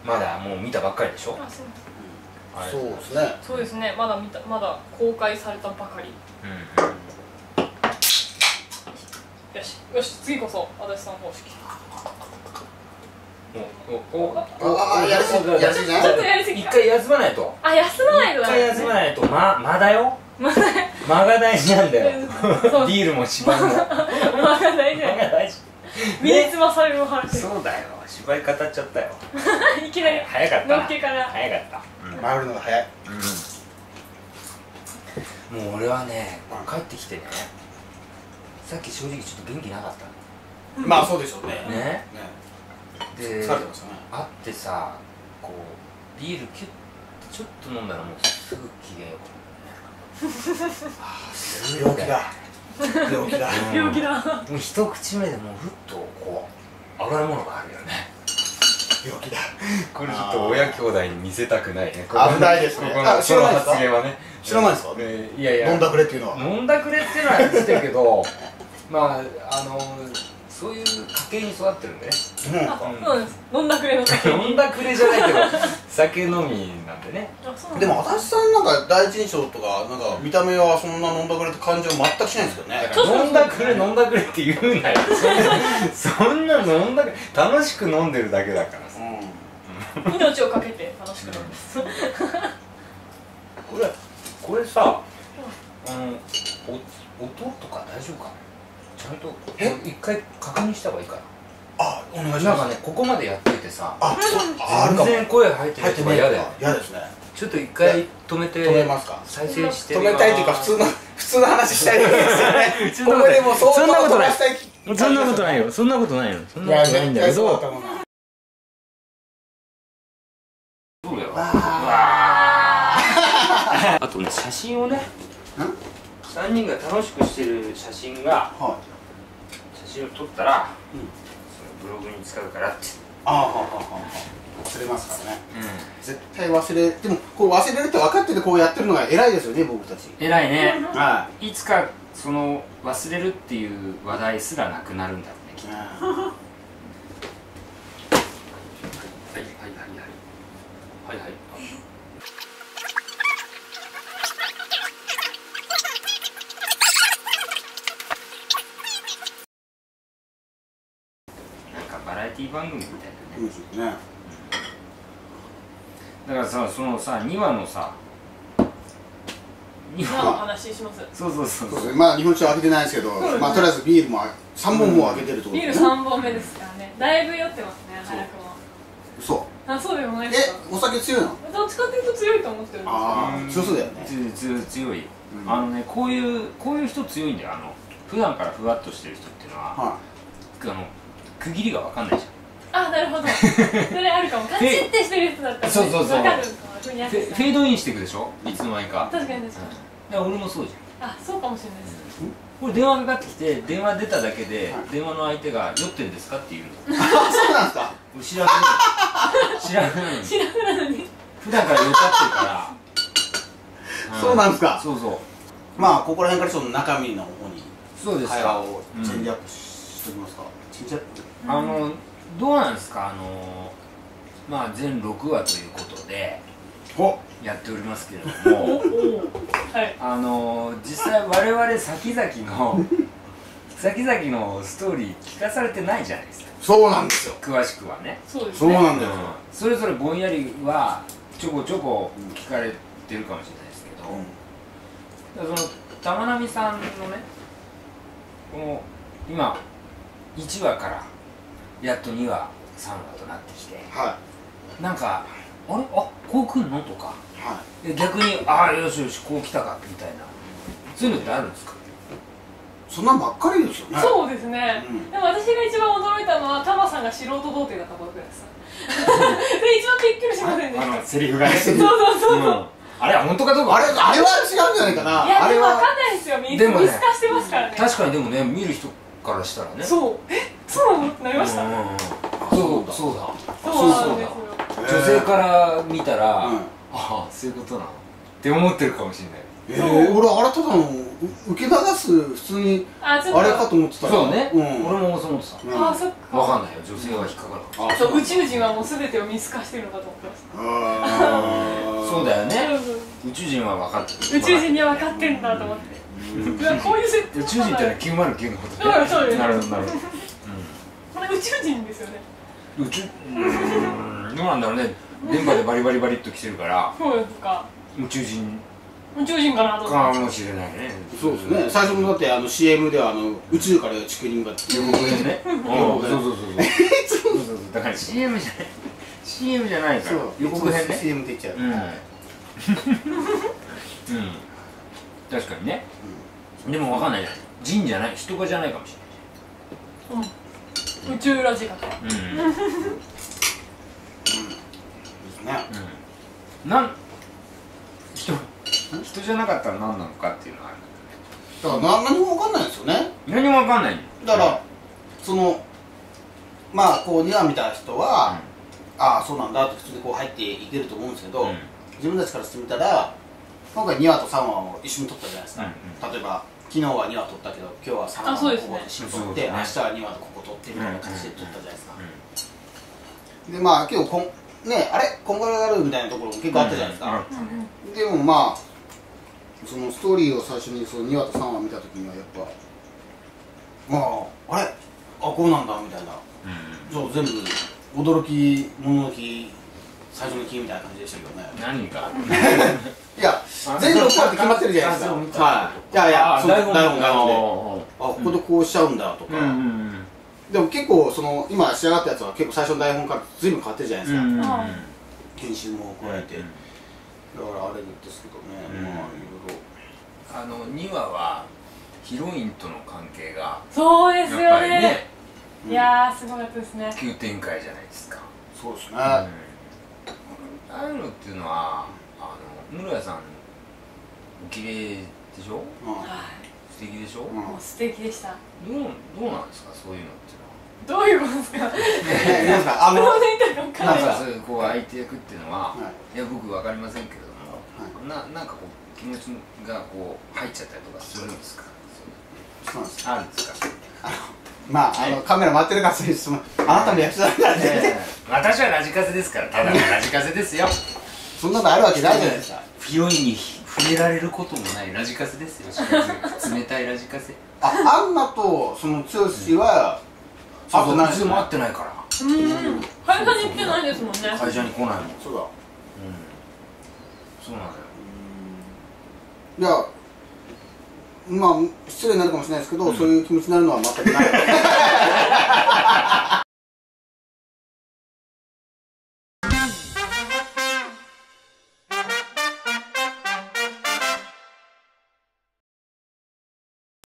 まだもう見たばっかりでしょ。 そうですね。 そうですね。まだ公開されたばかり。よしよし、次こそ足立さん方式。 やりすぎやりすぎちょっとやりすぎ。 一回休まないと。 あ、休まないとだ。 一回休まないと間だよ。間が大事なんだよ。ビールも芝居も。 間が大事。 間が大事。 身につまされる話。 そうだよ。芝居語っちゃったよ。 いきなり。 早かった。 のっけから。 早かった。 回るのが早い。 もう俺はね、帰ってきてね。さっき正直ちょっと元気なかった。 まあそうでしょうね。 ね。で、 疲れてましたね。 会ってさ、こうビールキュッてちょっと飲んだらもうすぐ機嫌よく。 病気だ。病気だ。 病気だ。 もう一口目でもうふっとこう上がるものがあるよね。 病気だ。 これちょっと親兄弟に見せたくないね。 危ないですね。あ、知らないですか。 発言はね。 知らないですか。 いやいや。 飲んだくれっていうのは。 飲んだくれっていうのは言ってるけど、まあそういう家系に育ってるんでね。 そうです。飲んだくれの酒。 飲んだくれじゃないけど酒飲みなんでね。 でも足立さんなんか第一印象とかなんか見た目はそんな飲んだくれって感じは全くしないんですけどね。 飲んだくれ飲んだくれって言うなよ。そんな飲んだくれ楽しく飲んでるだけだからさ。 命をかけて楽しく飲んです。 これさ、音とか大丈夫かな。ちゃんと一回確認した方がいいかな。 あ、お願いします。 なんかね、ここまでやっといてさ、全全然声入ってないとか嫌だよ。 嫌ですね。 ちょっと一回止めて止めますか。 再生して止めたいというか普通の話したいですよね。ここでもそんなことない。 そんなことないよ。そんなことないよ。そんなことないんだけど。そうだよ。あとね、写真をね、3人が楽しくしてる写真が、写真を撮ったらブログに使うからって。 忘れますからね。絶対忘れ、でもこう忘れるって分かっててこうやってるのが偉いですよね、僕たち。 偉いね。いつかその忘れるっていう話題すらなくなるんだろうね、きっと。はいはいはいはいはい。バラエティ番組みたいなね。だからさ、そのさ、2話のさ、 2話の話します。 そう。 まあ日本酒は開けてないですけど、まあとりあえずビールも3本も開けてるってことビール3本目ですからね。だいぶ酔ってますね、早くも。 そう。 あ、そうでもないですか。 お酒強いの？ どっちかっていうと強いと思ってるんですよ。 ああ、強そうだよね。 強い。こういう人強いんだよ。普段からふわっとしてる人っていうのは、区切りが分かんないじゃん。 あ、なるほど。それあるかも。カチッてしてる人だったらそう分かる。 フェードインしていくでしょ、いつの間にか。 確かに。 俺もそうじゃん。 あ、そうかもしれないです。 これ電話かかってきて、電話出ただけで電話の相手が「酔ってんですか?」って言うの。 そうなんですか。 知らないのに普段から酔っ払ってるから。 そうなんですか。 そう。 まあここら辺からちょっと中身の方に会話をチェンジアップしておきますか。チェンジアップ。 どうなんですか。まあ全6話ということでやっておりますけれども、実際我々先々のストーリー聞かされてないじゃないですか。 そうなんですよ。 詳しくはね。 そうなんですよ。 それぞれぼんやりはちょこちょこ聞かれてるかもしれないですけど、その玉波さんのね、この今1話からやっと2話3話となってきて、なんかあこう来んのとか、逆によしよしこう来たかみたいな、そういうのってあるんですか。 そんなんばっかりですよね。 そうですね。でも私が一番驚いたのはタマさんが素人童貞だったことです。で一番びっくりしませんでした。 セリフがね。 そう。 あれは本当かどうか。 あれは違うんじゃないかな。 いやでも分かんないですよ。見透かしてますからね。 確かにでもね、見る人からしたらね。 そうなのってなりました。 そうだ。女性から見たら、そういうことなのって思ってるかもしれない。 俺あれただの受け流す普通にあれかと思ってた。 そうね、 俺もそう思ってた。 ああそっか。 わかんないよ、女性は引っかかるかも。 そう宇宙人はもう全てを見透かしてるのかと思ってました。 そうだよね。宇宙人は分かってる。 宇宙人には分かってんだと思って。こういう設定。 宇宙人ってのは909のことで。そうです。 なるほどなるほど。 これ宇宙人ですよね。 どうなんだろうね。電波でバリバリバリっと来てるから。 そうですか。 宇宙人かなと思って。 かもしれないね。 そうですね。最初のだってCM では宇宙から地球に向かって予告編ね。そうだから CM じゃない。CM じゃないから予告編ね。 CM って言っちゃう。 確かにね。でも分かんないじゃない。人じゃない、人がじゃないかもしれない。 宇宙ラジカと。 人じゃなかったら何なのかっていうのがあるんだだから何も分かんないんですよね。 何も分かんない。 だからまあこう2話見た人はああそうなんだって普通にこう入っていけると思うんですけど、自分たちからしてみたら今回2話と3話を一緒に撮ったじゃないですか。例えば昨日は2話撮ったけど今日は3話ここで新撮って明日は2話とここ撮ってみたいな形で撮ったじゃないですか。でまあ結構あれこんがらがるみたいなところも結構あったじゃないですか。でもまあそのストーリーを最初にその2話と3話見た時にはやっぱあれこうなんだみたいな、全部驚き物置最初のキーみたいな感じでしたけどね。 何かいや全部こうやって決まってるじゃないですか。いや台本でここでこうしちゃうんだとか。でも結構今仕上がったやつは結構最初の台本から随分変わってるじゃないですか。編集も加えてだからあれですけどね。まあいろいろ 2話はヒロインとの関係がそうですよやっぱりね。 いやすごかったですね。 急展開じゃないですか。 そうですね。 ああいうのっていうのは室谷さんお綺麗でしょ。素敵でしょ。 もう素敵でした。 どうなんですかそういうのっていうのは。 どういうことですか。なんかこう相手役っていうのは、いや僕分かりませんけれども、なんかこう気持ちがこう入っちゃったりとかするんですか。 そうなんです。 あるんですか。 まあカメラ回ってるからそういう質問。あなたの役者だからね。 私はラジカセですから、ただのラジカセですよ。 そんなのあるわけないじゃないですか。 ヒロインに触れられることもないラジカセですよ。冷たいラジカセ。 アンナとその剛はいつでも会ってないから。 会社に来てないですもんね。 会社に来ないもん。 そうだ。 そうなのよ。 いやまあ失礼になるかもしれないですけど、そういう気持ちになるのは全くない。